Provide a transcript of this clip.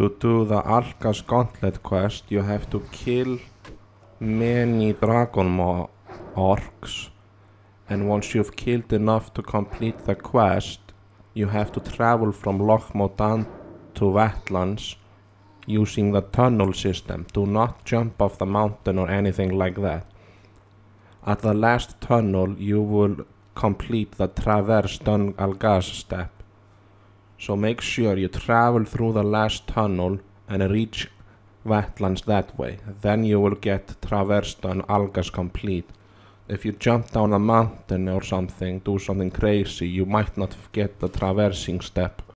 To do the Alkas Gauntlet quest, you have to kill many dragon orcs, and once you've killed enough to complete the quest, you have to travel from Loch Modan to wetlands using the tunnel system. Do not jump off the mountain or anything like that. At the last tunnel, you will complete the Traverse Dun Algaz step. So make sure you travel through the last tunnel and reach wetlands that way. Then you will get Traverse Dun Algaz complete. If you jump down a mountain or something, do something crazy, you might not get the traversing step